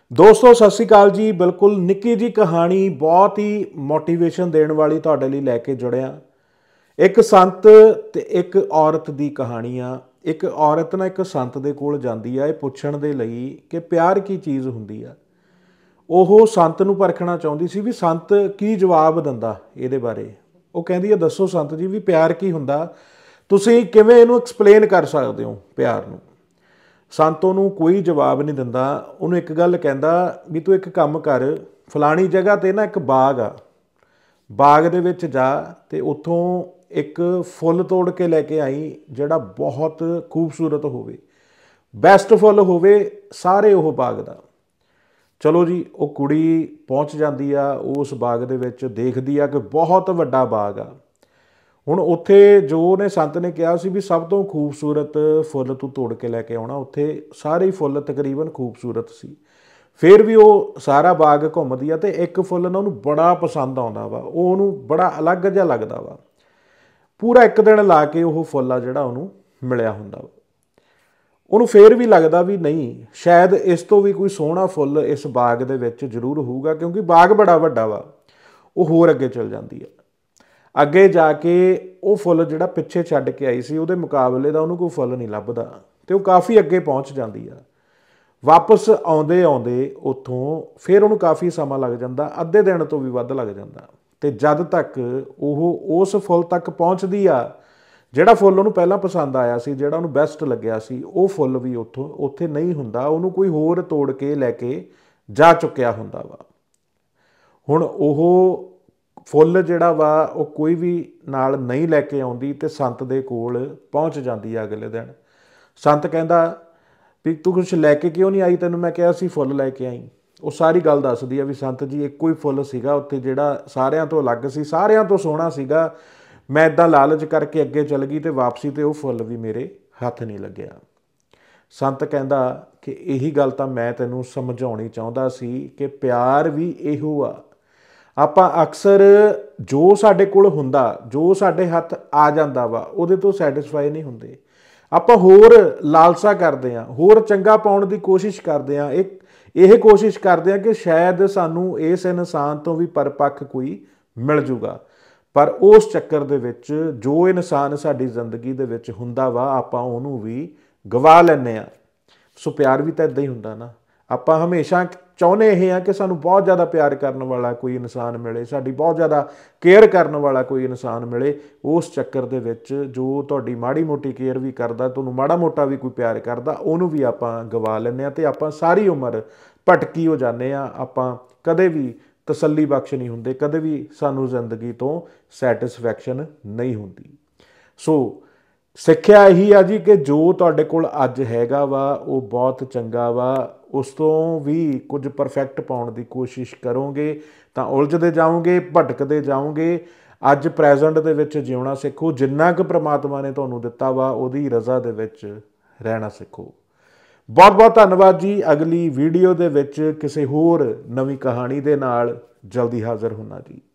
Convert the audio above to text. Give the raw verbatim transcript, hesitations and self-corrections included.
दोस्तों सत श्री अकाल जी। बिल्कुल निक्की जी कहानी बहुत ही मोटिवेशन देने वाली तुहाडे लई लैके जुड़िया। एक संत ते एक औरत दी कहानी आ। एक औरत ना एक संत दे कोल जांदी आ, इह पुछण दे लई कि प्यार की चीज़ हुंदी आ। ਉਹ संत नूं परखना चाहुंदी सी भी संत की जवाब दिंदा ਇਹਦੇ बारे। ਉਹ ਕਹਿੰਦੀ ਆ दसो संत जी भी प्यार की हुंदा, तुसीं किवें इहनूं एक्सप्लेन कर सकदे हो प्यार नूं। संत ਉਹਨੂੰ कोई जवाब नहीं दिंदा। ਉਹਨੂੰ एक गल कहंदा भी तू एक काम कर, फलानी जगह ते ना एक बाग आ, बाग दे विच जा ते उत्थों एक फुੱਲ तोड़ के लैके आई जिहड़ा बहुत खूबसूरत होवे, बैस्ट फुੱਲ होवे सारे ਉਹ बाग दा। चलो जी वो कुड़ी पहुँच जाती आ उस बाग दे विच, देखदी आ कि बहुत वड्डा बाग आ। हुण उत्थे जो ने संत ने कहा सी भी सब तो खूबसूरत फुੱਲ तू तोड़ के लैके आउणा, उत्थे सारे ही फुੱਲ तकरीबन खूबसूरत सी। फिर भी वो सारा बाग घुमदी आ ते एक फुੱਲ ना उहनूं बड़ा पसंद आउंदा वा, वो उहनूं बड़ा अलग जिहा लगदा वा। पूरा एक दिन ला के वो फुੱਲ आ जिहड़ा उहनूं मिलिया हुंदा वा। ਉਹਨੂੰ ਫਿਰ भी लगता भी नहीं शायद इस तो भी कोई सोहना फुੱਲ इस बाग दे विच जरूर होऊगा, क्योंकि बाग बड़ा वड्डा वा। वो होर अगे चल जाती है, अगे जाके वो फुੱਲ जिहड़ा पिछे छड्ड के आई सी उहदे मुकाबले दा उहनूं कोई फुੱਲ नहीं लभदा ते वो काफ़ी अगे पहुँच जाती है। वापस आउंदे आउंदे उत्थों फिर उहनूं काफ़ी समा लग जाता, अद्धे दिन तो भी वध लग जाता। ते जद तक वो उस फुੱਲ तक पहुँचदी आ ਜਿਹੜਾ ਫੁੱਲ ਉਹਨੂੰ ਪਹਿਲਾਂ ਪਸੰਦ ਆਇਆ ਸੀ, ਜਿਹੜਾ ਉਹਨੂੰ ਬੈਸਟ ਲੱਗਿਆ ਸੀ, ਉਹ ਫੁੱਲ ਵੀ ਉੱਥੋਂ ਉੱਥੇ ਨਹੀਂ ਹੁੰਦਾ, ਉਹਨੂੰ ਕੋਈ ਹੋਰ ਤੋੜ ਕੇ ਲੈ ਕੇ ਜਾ ਚੁੱਕਿਆ ਹੁੰਦਾ ਵਾ। ਹੁਣ ਉਹ ਫੁੱਲ ਜਿਹੜਾ ਵਾ ਉਹ ਕੋਈ ਵੀ ਨਾਲ ਨਹੀਂ ਲੈ ਕੇ ਆਉਂਦੀ ਤੇ ਸੰਤ ਦੇ ਕੋਲ ਪਹੁੰਚ ਜਾਂਦੀ ਆ ਅਗਲੇ ਦਿਨ। ਸੰਤ ਕਹਿੰਦਾ ਵੀ ਤੂੰ ਕੁਛ ਲੈ ਕੇ ਕਿਉਂ ਨਹੀਂ ਆਈ, ਤੈਨੂੰ ਮੈਂ ਕਿਹਾ ਸੀ ਫੁੱਲ ਲੈ ਕੇ ਆਈ। ਉਹ ਸਾਰੀ ਗੱਲ ਦੱਸਦੀ ਆ ਵੀ ਸੰਤ ਜੀ ਇੱਕੋ ਹੀ ਫੁੱਲ ਸੀਗਾ ਉੱਥੇ ਜਿਹੜਾ ਸਾਰਿਆਂ ਤੋਂ ਅਲੱਗ ਸੀ, ਸਾਰਿਆਂ ਤੋਂ ਸੋਹਣਾ ਸੀਗਾ। मैं इदा लालच करके अगे चल गई तो वापसी तो वह फुੱਲ भी मेरे हथ नहीं लग्या। संत कहता कि यही गल तो मैं तैनूं समझाउणी चाहुंदा सी कि प्यार भी इहो आ। आपां अक्सर जो साडे कोल हुंदा, जो साडे हथ आ जांदा वा, उहदे तो सैटिस्फाई नहीं हुंदे। आपां होर लालसा करदे आ, होर चंगा पाउण दी कोशिश करदे आ, एक यह कोशिश करदे आ कि शायद सानूं इस इंसान तो भी परपक्ष कोई मिल जूगा। पर उस चक्कर दे विच जो इंसान साडी जिंदगी दे विच हुंदा वा आपां उहनूं भी गवा लैंदे आ। सो प्यार भी तो इदां ही हुंदा ना। आपां हमेशा चाहुंदे ये आ कि सानूं बहुत ज़्यादा प्यार करन वाला कोई इंसान मिले, साडी बहुत ज़्यादा केयर करन वाला कोई इंसान मिले। उस चक्कर दे विच जो तुहाडी माड़ी मोटी केयर भी करदा, तुहानूं माड़ा मोटा भी कोई प्यार करदा, उहनूं भी आपां गवा लैंदे आ ते आपां सारी उम्र भटकी हो जाने आ। आपां कदे भी तसल्ली बख्श नहीं हुंदे, कदे भी सानू जिंदगी तो सैटिस्फैक्शन नहीं हुंदी। सो सिक्ख्या यही आ जी कि जो तुहाडे कोल अज हैगा वा वो बहुत चंगा वा, उस तो भी कुछ परफैक्ट पाउण दी कोशिश करोगे तो उलझदे जाओगे, भटकदे जाओगे। अज प्रैजेंट दे विच जिउणा सिखो, जिन्ना क परमात्मा ने तुहानूं दित्ता वा उहदी रज़ा दे विच रहना सिखो। बहुत बहुत धन्यवाद जी। अगली वीडियो दे विच किसी होर नवीं कहानी दे नाल जल्दी हाज़र होना जी।